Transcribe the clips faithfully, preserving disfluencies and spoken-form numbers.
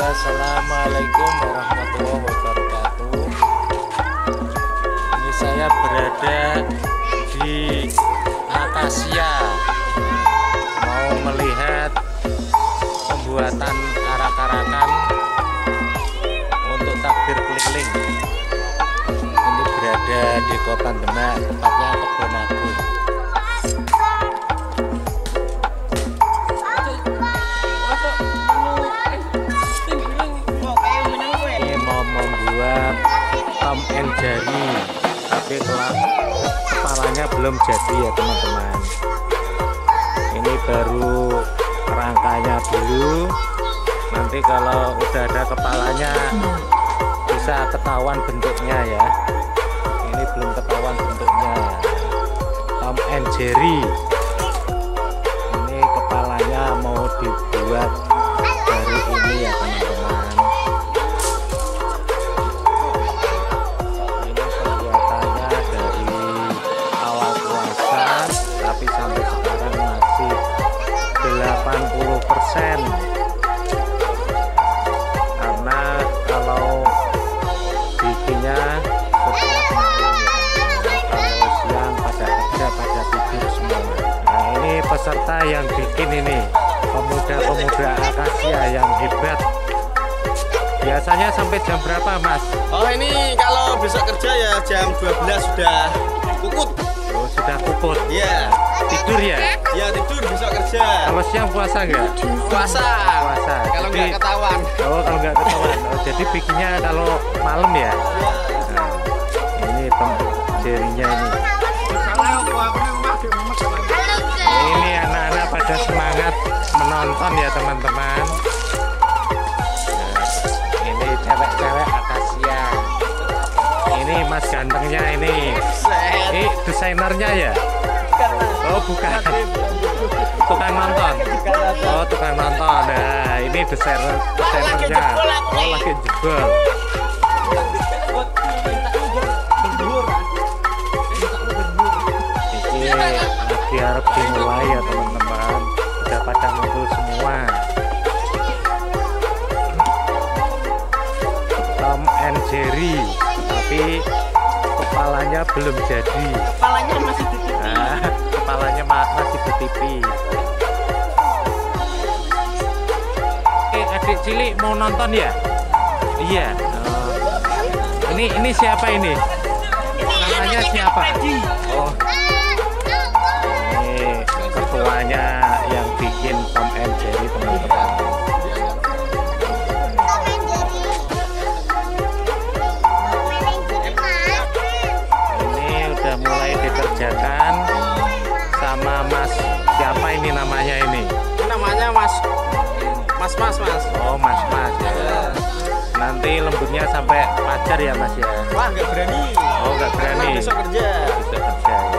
Assalamualaikum warahmatullahi wabarakatuh. Ini saya berada di Akasia, mau melihat pembuatan arak-arakan untuk takbir keliling. Ini berada di Kota Demak, tepatnya Kebon Agung. Tom and Jerry, tapi kelak kepalanya belum jadi ya teman-teman. Ini baru rangkanya dulu, nanti kalau udah ada kepalanya bisa ketahuan bentuknya ya. Ini belum ketahuan bentuknya. Tom and Jerry, ini kepalanya mau dibuat dari ini ya teman-teman. Tapi sampai sekarang masih delapan puluh persen, karena kalau bikinnya setelah malam ya, kalau siang pada kerja pada tidur semua. Nah ini peserta yang bikin ini pemuda-pemuda Akasia yang hebat. Biasanya sampai jam berapa Mas? Oh ini kalau besok kerja ya jam dua belas sudah kukut. Oh, sudah kukut. Iya. Tidur ya? Ya tidur, besok kerja. Kalau siang puasa nggak? Puasa. Puasa. Kalau nggak ketahuan. Oh, kalau nggak ketahuan. Oh, jadi bikinnya kalau malam ya? Nah, ini Tom Jerry-nya ini. Ini anak-anak pada semangat menonton ya teman-teman. Nah, ini cewek-cewek Akasia. Ini Mas gantengnya ini. Ini desainernya ya? Oh bukan, tukang nonton. Oh tukang nonton. Nah ini desainer desainernya. Oh lagi jebol. Ini lagi harap dimulai ya teman-teman. Sudah pada ngumpul semua. Tom and Jerry, tapi kepalanya belum jadi. Kepalanya masih di tipi. Nah, kepalanya ma masih di tipi. Oke, adik cilik mau nonton ya? Iya. Oh. Ini ini siapa ini? Namanya siapa? Oh. Ini ketuanya yang bikin Tom and Jerry teman-teman. Mulai dikerjakan sama Mas siapa ini namanya ini? Namanya Mas Mas Mas Mas. Oh Mas Mas ya. Nanti lembutnya sampai pacar ya Mas ya? Wah nggak berani. Oh nggak berani. Karena besok kerja. Besok kerja ya.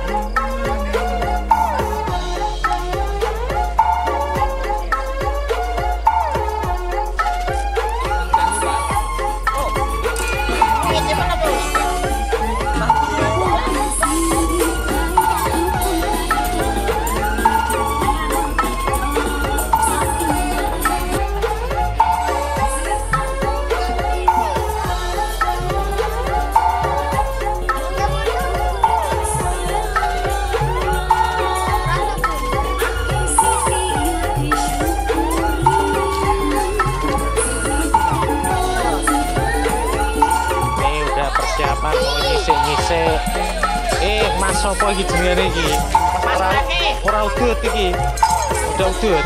Siapa mau nyisik-nyisik. Eh Mas sopo iki jenenge iki? Ora ora udut iki. Udah udut.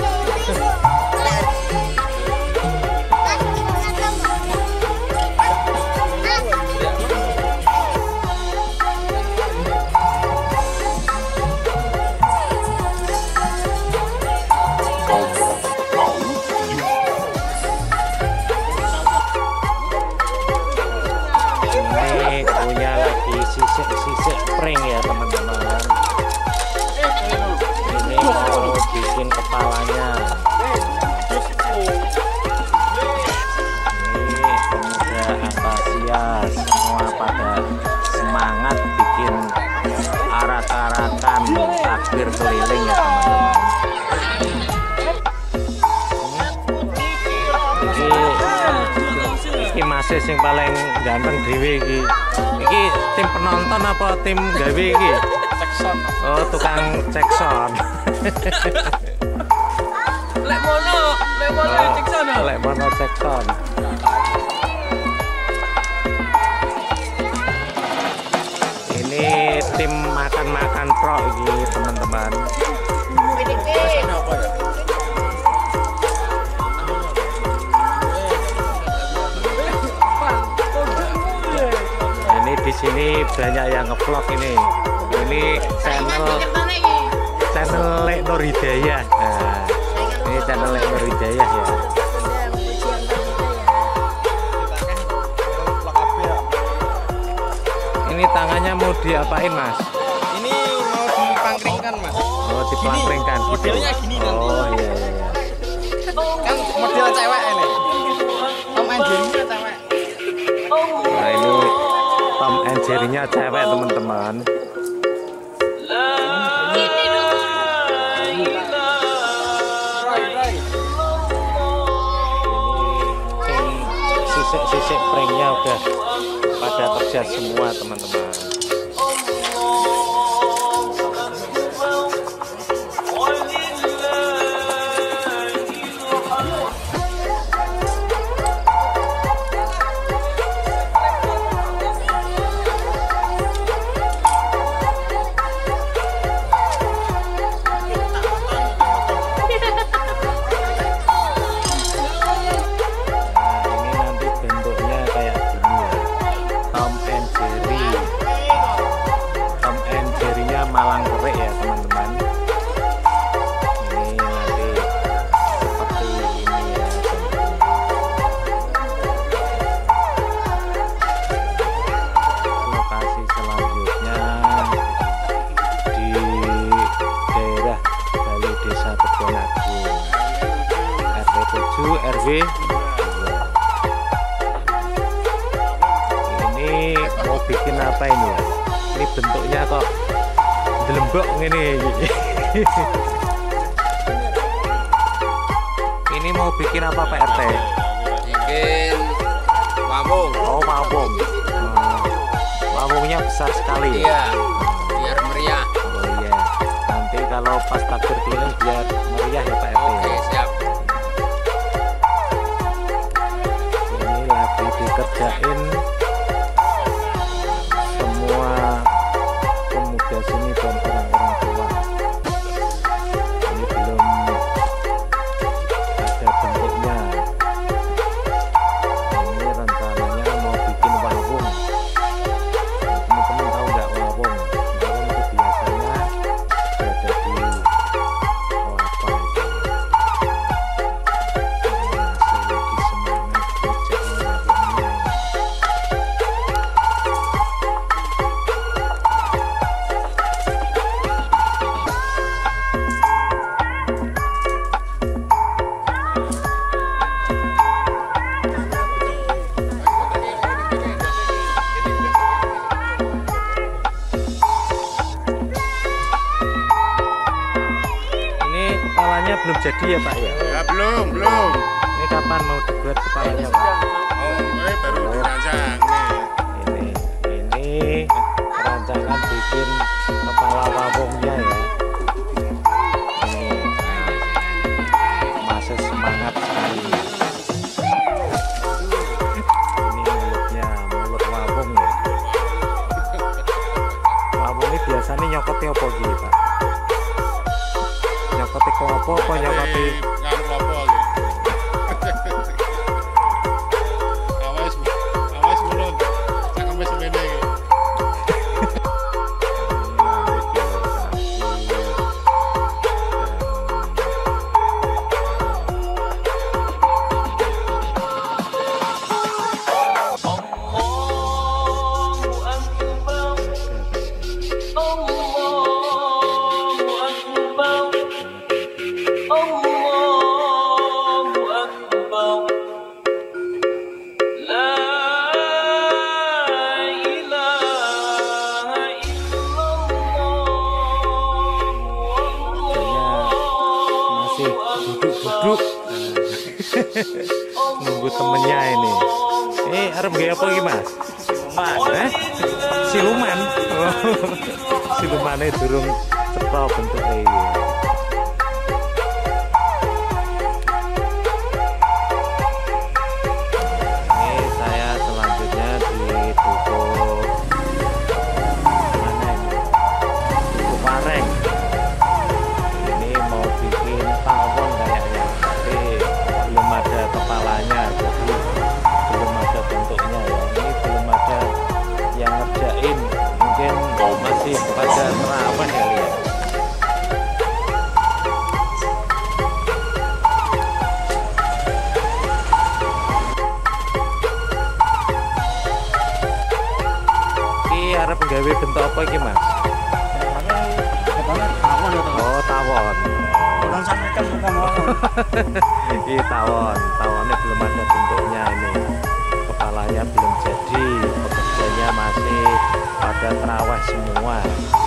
Punya lagi sisik-sisik pring ya teman-teman. Ini mau bikin kepala Mas sing paling ganteng dhewe iki. Iki tim penonton apa tim gawe iki? Cekson. Oh, tukang cekson. Lek mono, lek mono cekson. Lek mono cekson. Ini tim makan-makan pro iki, teman-teman. Ini di sini banyak yang ngevlog ini. Ini channel channel Lek Nur Hidayah. Nah, ini channel Lek Nur Hidayah ya. Ini tangannya mau diapain, Mas? Ini mau dipangkringkan, Mas. Oh, dipangkringkan. Gini, modelnya gini nanti. Oh iya iya iya. Kan model cewek ini. Tom and Jerry-nya cewek. Nah, ini Tom and Jerry-nya cewek, teman-teman. Sisik-sisik pranknya udah pada kerja semua, teman-teman. Malang Korek ya, teman-teman. Ini nanti seperti ini ya, lokasi selanjutnya di daerah Bali Desa Tegonagung, R W tujuh R W dua. Ini mau bikin apa ini ya? Ini bentuknya kok delembok ini. Ini mau bikin apa Pak R T? Bikin pawung. Oh, pawung. Hmm. Pawungnya besar sekali. Iya, biar meriah. Oh iya. Nanti kalau pas takbir keliling biar meriah ya Pak R T. Oke, siap. Ini lagi dikerjain semua pemuda sini dan orang-orang tua. Ini belum ada bentuknya. Ini rencananya mau bikin wawung. Teman-teman tahu nggak wawung? Wawung itu biasanya berada di kelapa itu. Masih lagi semangat kerjanya wawungnya. Kepalanya belum jadi ya Pak ya? Ya belum, belum. Ini kapan mau dibuat kepalanya Pak? Oh, ini baru dirancang nih. Ini, ini rancangan bikin kepala wawungnya ya. Ini masih semangat sekali. Ini mulutnya, mulut wawung ya. Wawung ini biasanya nyokotnya apa gitu Pak? Nyokoti kopo apa nyokoti Ngarep apa iki? Awes, awes mulun. Cangkeme semene iki. duduk-duduk nunggu temennya ini. Ini arep gawe apa iki, Mas? Siluman. Eh? Siluman. Oh. Silumane durung cetha bentuke iki. Ini saya selanjutnya di Duku mana ini? Duku Pareng. Ini mau bikin tawon kayaknya, tapi belum ada kepalanya, jadi belum ada bentuknya ya. Ini belum ada yang ngerjain, mungkin masih pada terawih kali ya. Ini arep gawe bentuk apa iki, Mas? Oh, tawon. Ini tawon, tawonnya belum ada bentuknya ini. Kepalanya belum jadi, pekerjanya masih pada terawih semua.